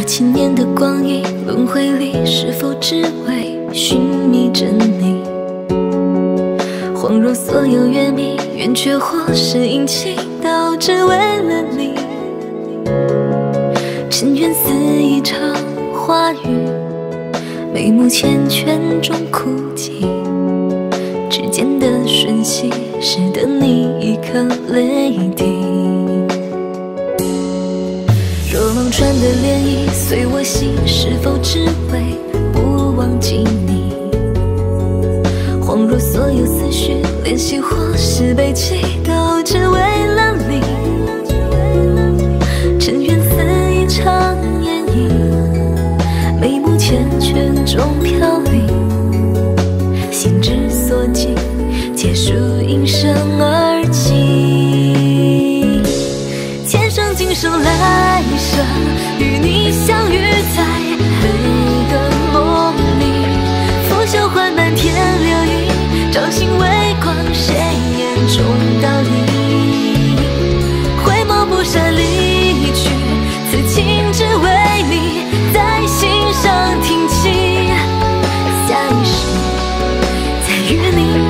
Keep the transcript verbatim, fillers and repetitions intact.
千年的光阴轮回里，是否只为寻觅真理？恍若所有月明，圆缺或是阴晴，都只为了你。尘缘似一场花雨，眉目缱绻中枯寂。指尖的瞬息，使得你一颗泪滴。若望穿的涟漪随我行，是否只为不忘记你？恍若所有思绪，怜惜或是悲戚，都只为了你。尘缘似一场烟影，眉目缱绻中飘零。心之所寄，皆属应声而起。前生今生来生，与你相遇在每个梦里。拂袖换漫天流萤，朝夕微光，谁眼中倒影？回眸不舍离去，此情只为你在心上听起。下一世再与你